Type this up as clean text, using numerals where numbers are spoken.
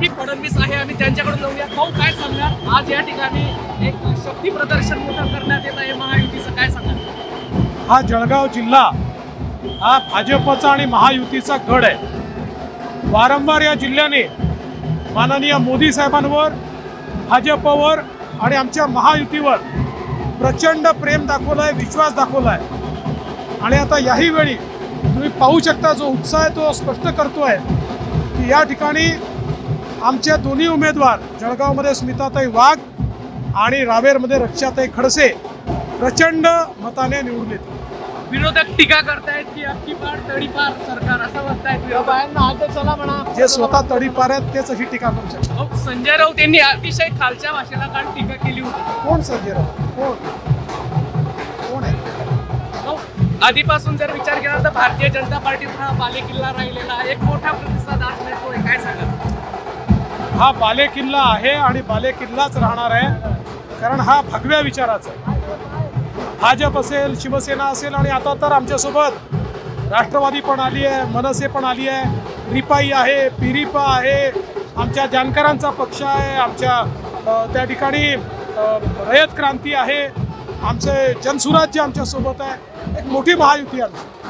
की फडणवीस आहे आणि त्यांच्याकडून जाऊया. भाऊ काय सांगणार, आज या ठिकाणी एक शक्ती प्रदर्शन मोठं करण्यात येत आहे महायुतीचं, काय सांगणार? हा जळगाव जिल्हा हा भाजपचा आणि महायुतीचा गड आहे. वारंवार या जिल्ह्याने माननीय मोदी साहेबांवर, भाजपवर आणि आमच्या महायुतीवर प्रचंड प्रेम दाखवलाय, विश्वास दाखवलाय. आणि आता याही वेळी तुम्ही पाहू शकता जो उत्साह आहे तो स्पष्ट करतोय की या ठिकाणी आमच्या दोन्ही उमेदवार जळगावमध्ये स्मिताताई वाघ आणि रावेरमध्ये रक्षाताई खडसे प्रचंड मताने निवडून येतील. विरोधक टीका करतायत की अख्खी पार तडीपार सरकार असं म्हणतायत. चला म्हणा, जे स्वतः तडीपार आहेत तेच अशी टीका करू शकतात. संजय राऊत यांनी अतिशय खालच्या भाषेला काल टीका केली होती. कोण संजय राऊत? कोण आहे? आधीपासून जर विचार केला तर भारतीय जनता पार्टीचा हा बालेकिल्ला राहिलेला आहे, एक मोठा प्रतिसाद आज मिळतोय, काय सांगा? हा बालेकिल्ला आहे आणि बालेकिल्लाच राहणार आहे, कारण हा भगव्या विचाराचा आहे. भाजप असेल, शिवसेना असेल आणि आता तर आमच्यासोबत राष्ट्रवादी पण आली आहे, मनसे पण आली आहे, रिपाई आहे, पिरिपा आहे, आमच्या जानकरांचा पक्ष आहे, आमच्या त्या ठिकाणी रयत क्रांती आहे, आमचे जनसुराज्य आमच्यासोबत आहे. एक मोठी महायुती आहे.